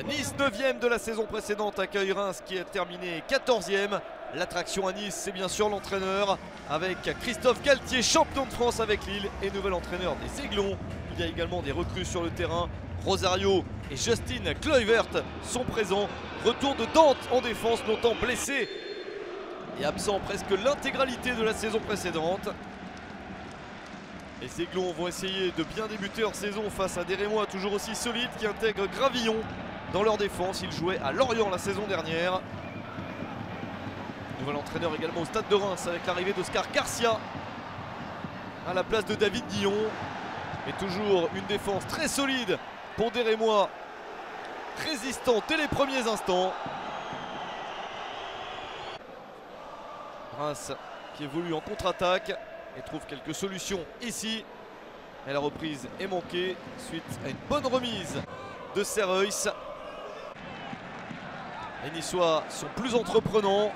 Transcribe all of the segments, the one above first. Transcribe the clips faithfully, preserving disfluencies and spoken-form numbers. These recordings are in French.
Nice neuvième de la saison précédente accueille Reims qui a terminé quatorzième. L'attraction à Nice, c'est bien sûr l'entraîneur avec Christophe Galtier, champion de France avec Lille et nouvel entraîneur des Aiglons. Il y a également des recrues sur le terrain. Rosario et Justin Kluivert sont présents. Retour de Dante en défense, longtemps blessé et absent presque l'intégralité de la saison précédente. Les Aiglons vont essayer de bien débuter leur saison face à des Rémois toujours aussi solides qui intègrent Gravillon dans leur défense. Ils jouaient à Lorient la saison dernière. Nouvel entraîneur également au stade de Reims avec l'arrivée d'Oscar Garcia à la place de David Guillon. Mais toujours une défense très solide pour des Rémois résistants dès les premiers instants. Reims qui évolue en contre-attaque et trouve quelques solutions ici. Et la reprise est manquée suite à une bonne remise de Serreuil. Les Niçois sont plus entreprenants.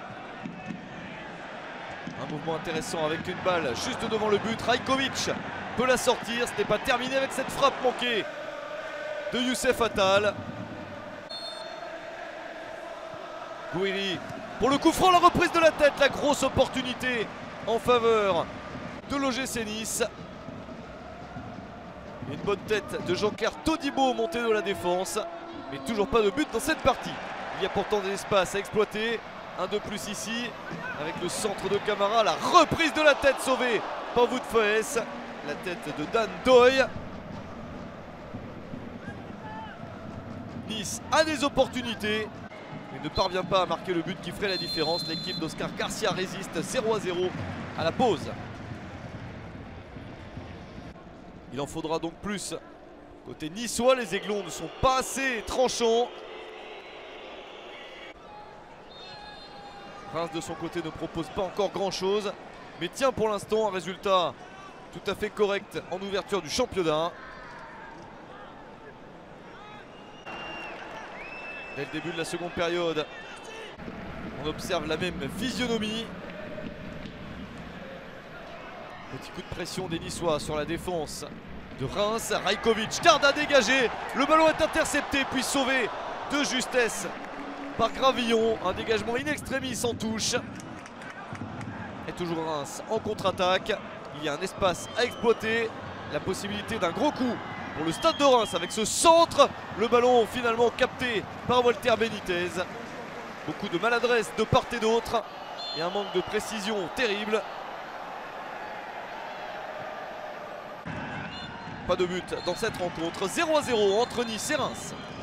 Un mouvement intéressant avec une balle juste devant le but. Rajkovic peut la sortir. Ce n'est pas terminé avec cette frappe manquée de Youssef Attal. Gouiri pour le coup franc, la reprise de la tête, la grosse opportunité en faveur de l'O G C Nice. Une bonne tête de Jean-Claire Todibo montée de la défense. Mais toujours pas de but dans cette partie. Il y a pourtant des espaces à exploiter. Un de plus ici avec le centre de Camara. La reprise de la tête sauvée par Wout Faes. La tête de Dan Doy. Nice a des opportunités mais ne parvient pas à marquer le but qui ferait la différence. L'équipe d'Oscar Garcia résiste zéro à zéro à la pause. Il en faudra donc plus. Côté niçois, les Aiglons ne sont pas assez tranchants. Reims de son côté ne propose pas encore grand chose, mais tient pour l'instant un résultat tout à fait correct en ouverture du championnat. Dès le début de la seconde période, on observe la même physionomie. Petit coup de pression des Niçois sur la défense de Reims. Rajkovic tarde à dégager. Le ballon est intercepté puis sauvé de justesse par Gravillon. Un dégagement in extremis en touche. Et toujours Reims en contre-attaque. Il y a un espace à exploiter. La possibilité d'un gros coup pour le stade de Reims avec ce centre. Le ballon finalement capté par Walter Benitez. Beaucoup de maladresse de part et d'autre. Et un manque de précision terrible. Pas de but dans cette rencontre. zéro à zéro entre Nice et Reims.